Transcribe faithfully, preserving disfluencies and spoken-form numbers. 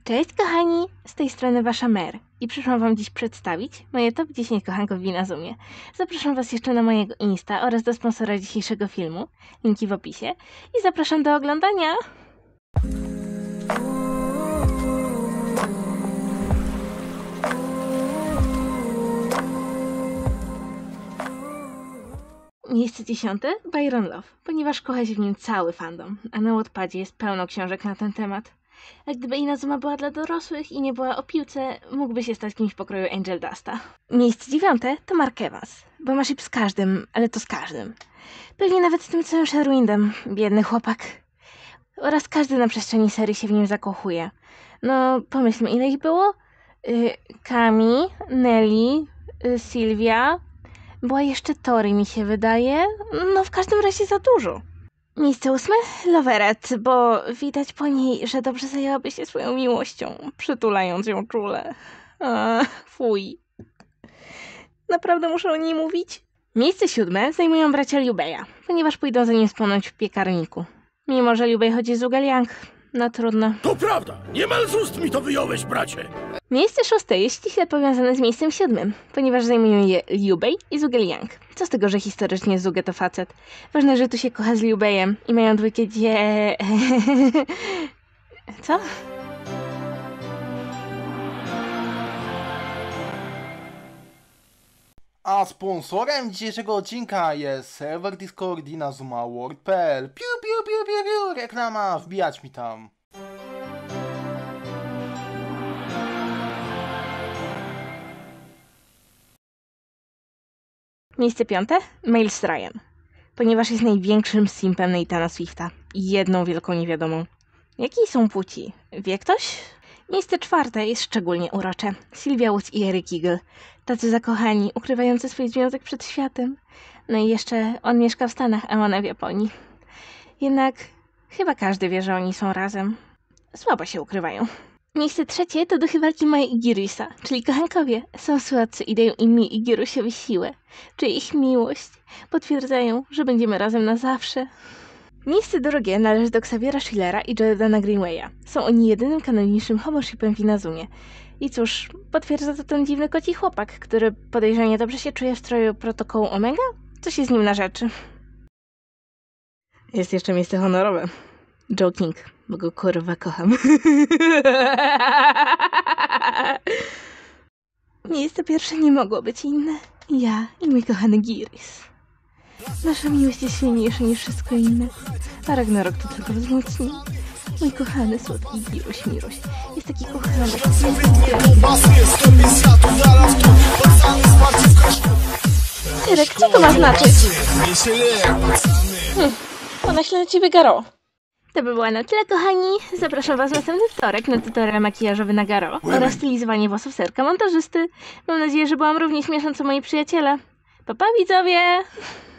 Cześć kochani, z tej strony wasza Mer i przyszłam wam dziś przedstawić moje top dziesięć kochanków w Inazumie. Zapraszam was jeszcze na mojego Insta oraz do sponsora dzisiejszego filmu, linki w opisie, i zapraszam do oglądania! Miejsce dziesiąte, Byron Love, ponieważ kocha się w nim cały fandom, a na Wattpadzie jest pełno książek na ten temat. A gdyby Inazuma była dla dorosłych i nie była o piłce, mógłby się stać kimś w pokroju Angel Dusta. Miejsce dziewiąte to Mark Evans, bo ma ship z każdym, ale to z każdym. Pewnie nawet z tym całym Sherwindem, biedny chłopak. Oraz każdy na przestrzeni serii się w nim zakochuje. No, pomyślmy, ile ich było? Yy, Kami, Nelly, yy, Sylwia, była jeszcze Tori, mi się wydaje. No, w każdym razie za dużo. Miejsce ósme, Loveret, bo widać po niej, że dobrze zajęłaby się swoją miłością, przytulając ją czule. A, fuj. Naprawdę muszę o niej mówić? Miejsce siódme zajmują bracia Liubeja, ponieważ pójdą za nim spłonąć w piekarniku. Mimo że Liubej chodzi z Ugeliang, no trudno. To prawda! Niemal z ust mi to wyjąłeś, bracie! Miejsce szóste jest ściśle powiązane z miejscem siódmym, ponieważ zajmują je Liubej i Zugeliang. Co z tego, że historycznie Zuge to facet? Ważne, że tu się kocha z Liubejem i mają dwójkę dzie... Co? A sponsorem dzisiejszego odcinka jest serwer Discord Inazuma World kropka p l. Piu, piu, piu, piu, piu, reklama, wbijać mi tam. Miejsce piąte, Miles Ryan, ponieważ jest największym simpem Nathana Swifta i jedną wielką niewiadomą. Jakiej są płci? Wie ktoś? Miejsce czwarte jest szczególnie urocze. Sylvia Woods i Eric Eagle, tacy zakochani, ukrywający swój związek przed światem. No i jeszcze on mieszka w Stanach, a ona w Japonii. Jednak chyba każdy wie, że oni są razem. Słabo się ukrywają. Miejsce trzecie to duchy walki Mai i Girusa, czyli kochankowie. Są słodcy i dają im mi i Girusiowi siłę. Czy ich miłość potwierdzają, że będziemy razem na zawsze. Miejsce drugie należy do Xaviera Schillera i Jordana Greenwaya. Są oni jedynym kanonicznym homoshipem w Inazumie. I cóż, potwierdza to ten dziwny koci chłopak, który podejrzanie dobrze się czuje w stroju protokołu Omega? Co się z nim na rzeczy? Jest jeszcze miejsce honorowe. Joe King, bo go kurwa kocham. Miejsce pierwsze nie mogło być inne. Ja i mój kochany Giris. Nasza miłość jest silniejsza niż wszystko inne, a Ragnarok to tylko wzmocni. Mój kochany, słodki Giruś Miruś jest taki kochany. Tyrek, co to ma znaczyć? Hm, ona się na ciebie Garo. To by było na tyle, kochani. Zapraszam was w następny wtorek na tutorial makijażowy na Garo oraz stylizowanie włosów Serka montażysty. Mam nadzieję, że byłam równie śmieszna co moi przyjaciele. Pa, pa widzowie!